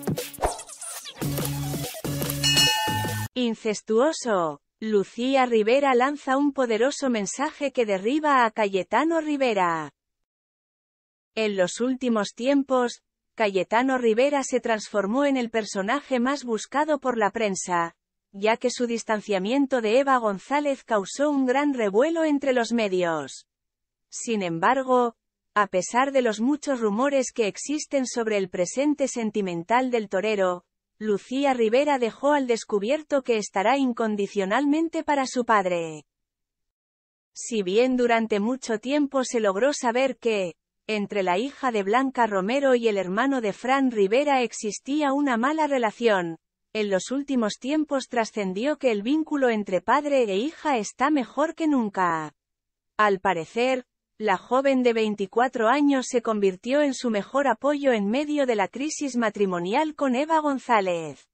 Incestuoso. Lucía Rivera lanza un poderoso mensaje que derriba a Cayetano Rivera. En los últimos tiempos, Cayetano Rivera se transformó en el personaje más buscado por la prensa, ya que su distanciamiento de Eva González causó un gran revuelo entre los medios. Sin embargo, a pesar de los muchos rumores que existen sobre el presente sentimental del torero, Lucía Rivera dejó al descubierto que estará incondicionalmente para su padre. Si bien durante mucho tiempo se logró saber que, entre la hija de Blanca Romero y el hermano de Fran Rivera existía una mala relación, en los últimos tiempos trascendió que el vínculo entre padre e hija está mejor que nunca. Al parecer, la joven de 24 años se convirtió en su mejor apoyo en medio de la crisis matrimonial con Eva González.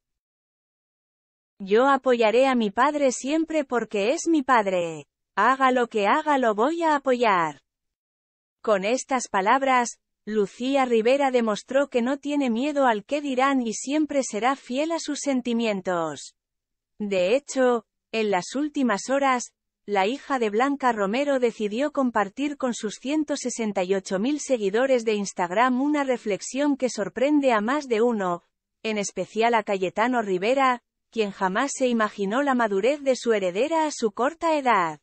Yo apoyaré a mi padre siempre porque es mi padre. Haga lo que haga, lo voy a apoyar. Con estas palabras, Lucía Rivera demostró que no tiene miedo al qué dirán y siempre será fiel a sus sentimientos. De hecho, en las últimas horas, la hija de Blanca Romero decidió compartir con sus 168.000 seguidores de Instagram una reflexión que sorprende a más de uno, en especial a Cayetano Rivera, quien jamás se imaginó la madurez de su heredera a su corta edad.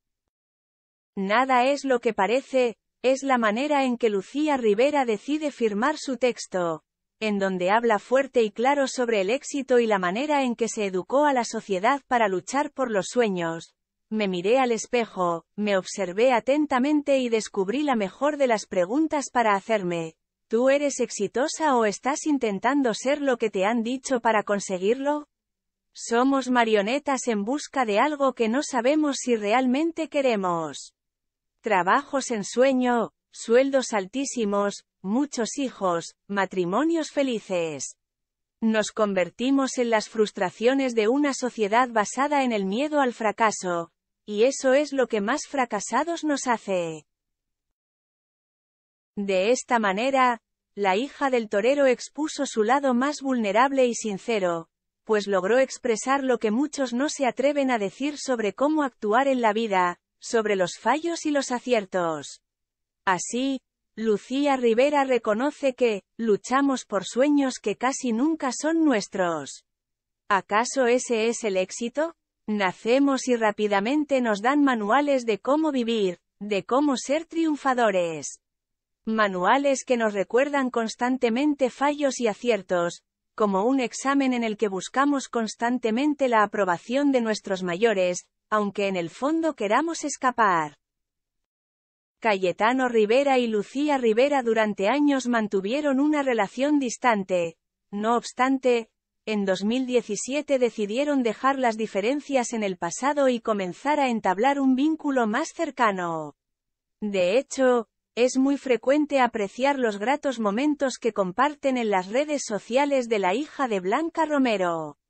Nada es lo que parece, es la manera en que Lucía Rivera decide firmar su texto, en donde habla fuerte y claro sobre el éxito y la manera en que se educó a la sociedad para luchar por los sueños. Me miré al espejo, me observé atentamente y descubrí la mejor de las preguntas para hacerme. ¿Tú eres exitosa o estás intentando ser lo que te han dicho para conseguirlo? Somos marionetas en busca de algo que no sabemos si realmente queremos. Trabajos en sueño, sueldos altísimos, muchos hijos, matrimonios felices. Nos convertimos en las frustraciones de una sociedad basada en el miedo al fracaso. Y eso es lo que más fracasados nos hace. De esta manera, la hija del torero expuso su lado más vulnerable y sincero, pues logró expresar lo que muchos no se atreven a decir sobre cómo actuar en la vida, sobre los fallos y los aciertos. Así, Lucía Rivera reconoce que, luchamos por sueños que casi nunca son nuestros. ¿Acaso ese es el éxito? Nacemos y rápidamente nos dan manuales de cómo vivir, de cómo ser triunfadores. Manuales que nos recuerdan constantemente fallos y aciertos, como un examen en el que buscamos constantemente la aprobación de nuestros mayores, aunque en el fondo queramos escapar. Cayetano Rivera y Lucía Rivera durante años mantuvieron una relación distante. No obstante, en 2017 decidieron dejar las diferencias en el pasado y comenzar a entablar un vínculo más cercano. De hecho, es muy frecuente apreciar los gratos momentos que comparten en las redes sociales de la hija de Blanca Romero.